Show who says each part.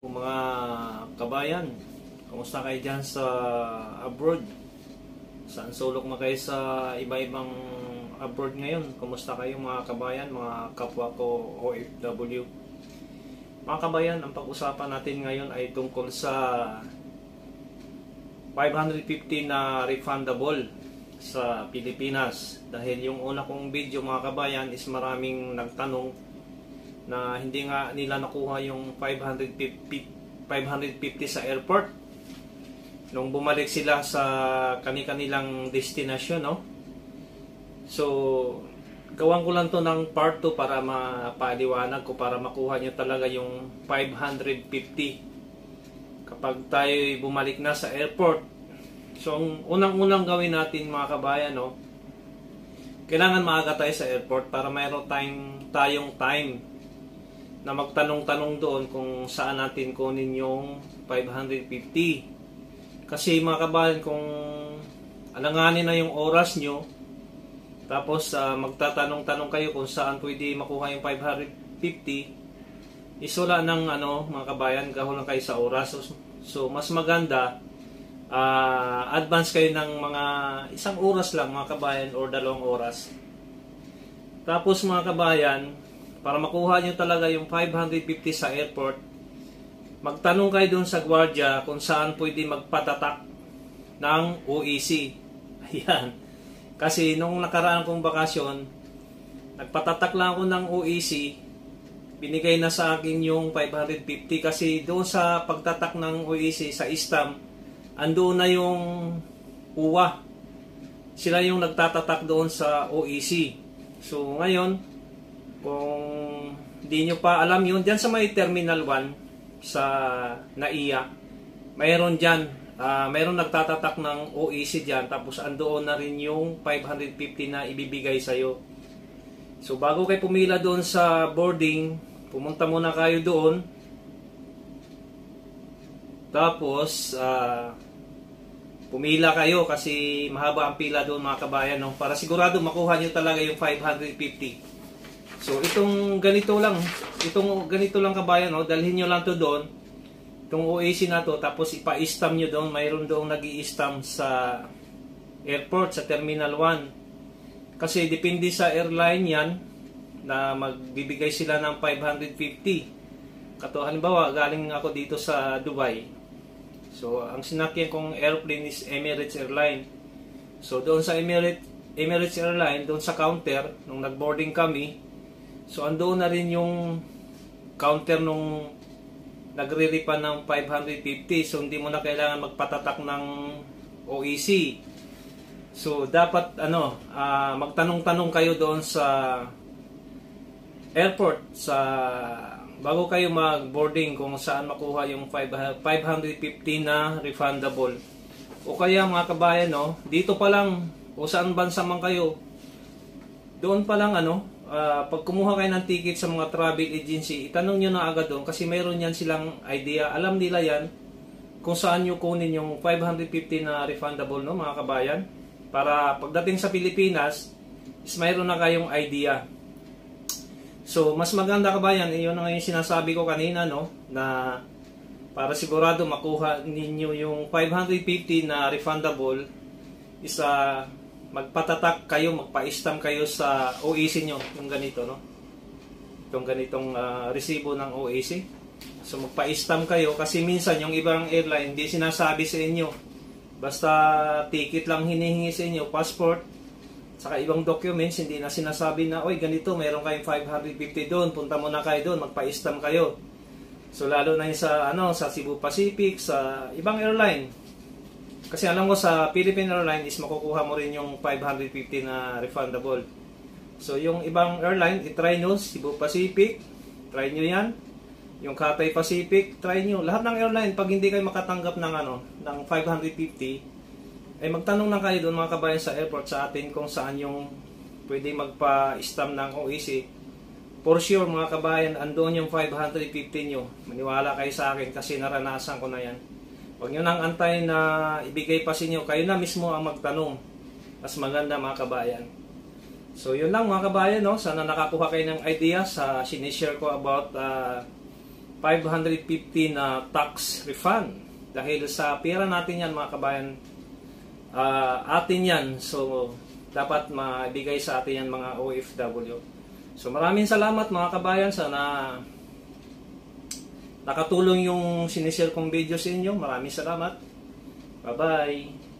Speaker 1: Mga kabayan, kumusta kayo dyan sa abroad? Saan sulok mo kayo sa iba-ibang abroad ngayon? Kumusta kayo mga kabayan, mga kapwa ko OFW? Mga kabayan, ang pag-usapan natin ngayon ay tungkol sa 550 na refundable sa Pilipinas. Dahil yung una kong video mga kabayan is maraming nagtanong na hindi nga nila nakuha yung 550 sa airport nung bumalik sila sa kanilang destinasyon, no? So gawan ko lang to ng part 2 para mapaliwanag ko, para makuha nyo talaga yung 550 kapag tayo bumalik na sa airport. So ang unang-unang gawin natin mga kabayan, no, kailangan maaga tayo sa airport para mayroon tayong time na magtanong-tanong doon kung saan natin kunin yung 550. Kasi mga kabayan, kung alanganin na yung oras nyo, tapos magtatanong-tanong kayo kung saan pwede makuha yung 550, isula ng mga kabayan, gaho lang kayo sa oras. So mas maganda, advance kayo ng mga 1 oras lang mga kabayan or 2 oras. Tapos mga kabayan, para makuha nyo talaga yung 550 sa airport, magtanong kayo doon sa gwardiya kung saan pwede magpatatak ng OEC. Ayan. Kasi nung nakaraan kong bakasyon, nagpatatak lang ako ng OEC, binigay na sa akin yung 550 kasi doon sa pagtatak ng OEC sa stamp, andoon na yung UWA. Sila yung nagtatatak doon sa OEC. So ngayon, kung di nyo pa alam yun, dyan sa may Terminal 1 sa NAIA, mayroon dyan, mayroon nagtatatak ng OEC dyan, tapos andoon na rin yung 550 na ibibigay sa'yo. So bago kayo pumila doon sa boarding, pumunta muna kayo doon, tapos pumila kayo kasi mahaba ang pila doon mga kabayan, no? Para sigurado makuha nyo talaga yung 550. So itong ganito lang kabayan, no? Dalhin nyo lang to doon, itong OAC na to, tapos ipa-stamp nyo doon. Mayroon doon nag-i-stamp sa airport, sa Terminal 1. Kasi depende sa airline yan na magbibigay sila ng 550. Kato halimbawa, galing ako dito sa Dubai. So ang sinakyan kong airplane is Emirates Airline. So doon sa Emirates Airline, doon sa counter nung nag-boarding kami, so andoon na rin yung counter nung nagre-refund ng 550. So hindi mo na kailangan magpatatak ng OEC. So dapat magtanong-tanong kayo doon sa airport bago kayo mag-boarding kung saan makuha yung 550 na refundable. O kaya mga kabayan, no, dito pa lang o saan bansa man kayo, doon pa lang pag kumuha kayo ng ticket sa mga travel agency, itanong nyo na agad doon kasi mayroon yan silang idea. Alam nila yan kung saan nyo kunin yung 550 na refundable, no, mga kabayan. Para pagdating sa Pilipinas, is mayroon na kayong idea. So, mas maganda kabayan, yun na yung sinasabi ko kanina, no, na para sigurado makuha ninyo yung 550 na refundable, isa magpatatak kayo, magpa-stamp kayo sa OEC nyo, yung ganito, no? Itong ganitong resibo ng OEC. So magpa-stamp kayo kasi minsan yung ibang airline hindi sinasabi sa inyo. Basta ticket lang hinihingi sa inyo, passport, saka ibang documents, hindi na sinasabi na, oy ganito, meron kayong 550 doon, punta muna kayo doon, magpa-stamp kayo. So lalo na yun sa Cebu Pacific, sa ibang airline. Kasi alam ko sa Philippine Airline is makukuha mo rin yung 550 na refundable. So yung ibang airline, itry nyo, Cebu Pacific, try nyo yan. Yung Cathay Pacific, try nyo. Lahat ng airline, pag hindi kayo makatanggap ng 550, ay magtanong na kayo doon mga kabayan sa airport sa atin kung saan yung pwede magpa-stamp ng OEC. For sure mga kabayan, andoon yung 550 nyo. Maniwala kayo sa akin kasi naranasan ko na yan. Huwag nyo nang antay na ibigay pa sa inyo. Kayo na mismo ang magtanong. Mas maganda mga kabayan. So yun lang mga kabayan, no? Sana nakakuha kayo ng idea sa sinishare ko about 550 na tax refund. Dahil sa pera natin yan mga kabayan, atin yan. So, dapat maibigay sa atin yan mga OFW. So, maraming salamat mga kabayan. Sana nakatulong yung sinishare kong video sa inyo. Maraming salamat. Bye-bye.